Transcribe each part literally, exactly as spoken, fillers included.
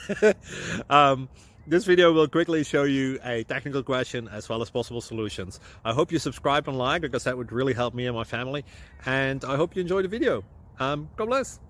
um, this video will quickly show you a technical question as well as possible solutions. I hope you subscribe and like, because that would really help me and my family. And I hope you enjoy the video. Um, God bless.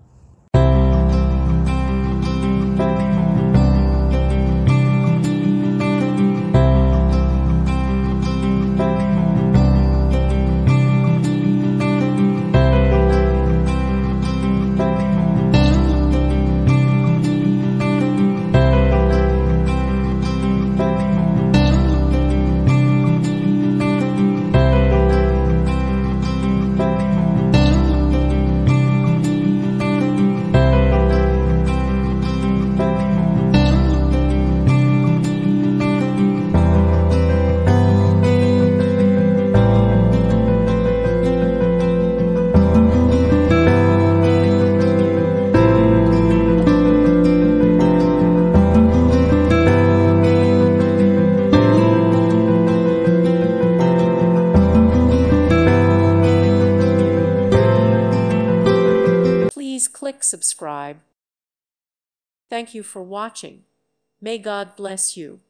Please click subscribe. Thank you for watching. May God bless you.